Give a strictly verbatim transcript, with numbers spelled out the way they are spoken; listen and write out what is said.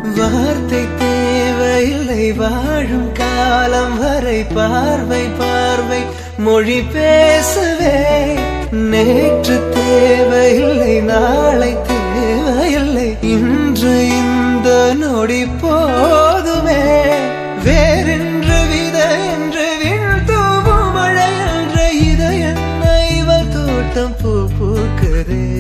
வார்த்தை தேவையில்லை வாழும் காலம் வரை பார்வை பார்வை மொழி பேசவே நேற்று தேவையில்லை நாளை தேவையில்லை இன்று இந்த நொடி போதுமே வேறென்று வித என்று வீழ்த்தூவும் மழை என்ற இதை என்ன இவள் தோட்டம் பூ பூக்குதே